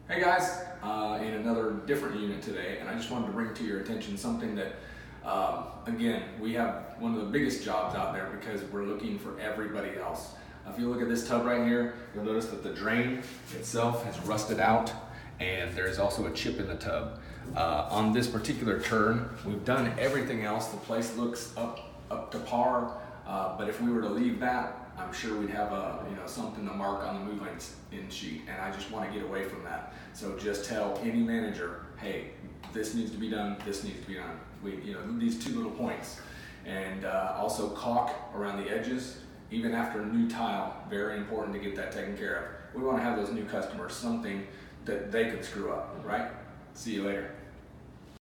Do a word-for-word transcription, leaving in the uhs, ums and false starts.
Hey guys, uh, in another different unit today, and I just wanted to bring to your attention something that, um, again, we have one of the biggest jobs out there because we're looking for everybody else. If you look at this tub right here, you'll notice that the drain itself has rusted out and there's also a chip in the tub. Uh, on this particular turn, we've done everything else. The place looks up, up to par, uh, but if we were to leave that, I'm sure we'd have a, you know, something to mark on the move-in sheet, and I just want to get away from that. So just tell any manager, hey, this needs to be done, this needs to be done. We, you know, these two little points. And uh, also caulk around the edges, even after a new tile, very important to get that taken care of. We want to have those new customers something that they can screw up, right? See you later.